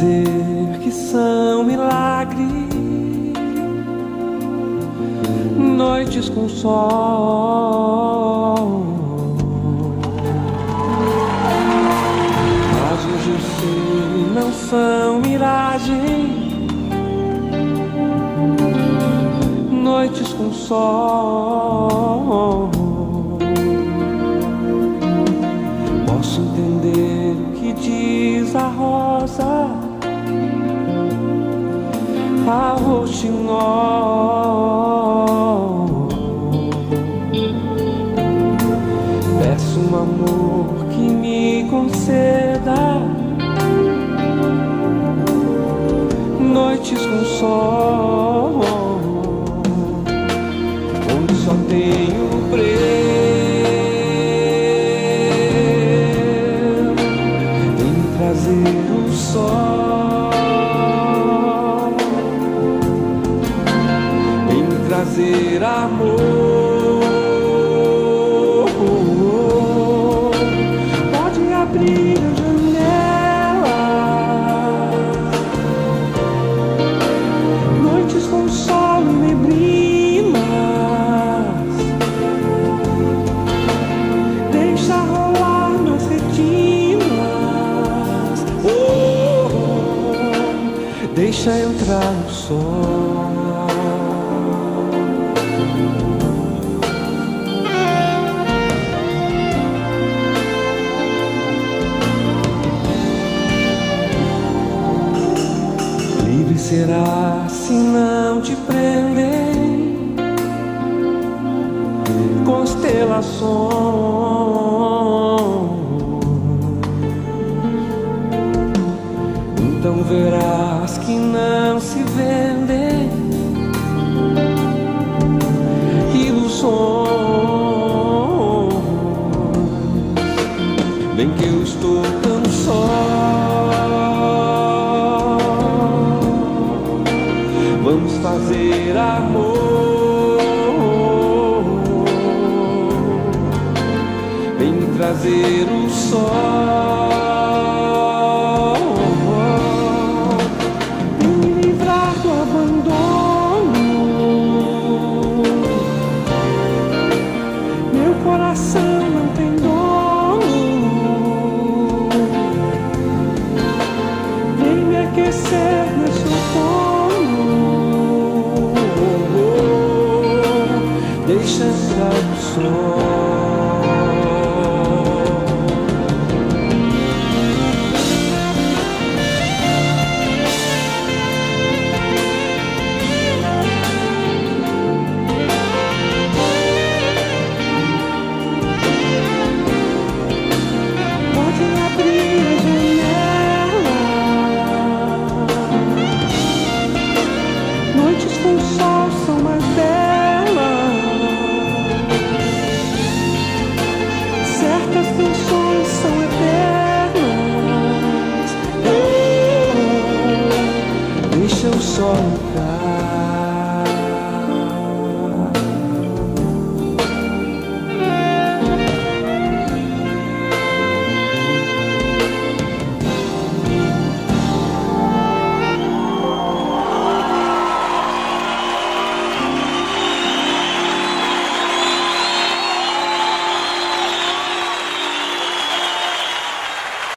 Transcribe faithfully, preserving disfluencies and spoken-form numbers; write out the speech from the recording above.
dizer que são milagres, noites com sol. Mas hoje eu sei, não são miragem, noites com sol. Posso entender o que diz a rosa, a roxinol. Peço um amor que me conceda noites com sol, onde só tenho breu em trazer o sol, em trazer amor. Pode abrir a janela, noites com sol e neblinas. Deixa rolar nas retinas. Oh, deixa entrar o sol. Livre será se não te prendem constelações. Então verás que não se vendem ilusões. Bem que eu estou tão só, vamos fazer amor, vem trazer o sol.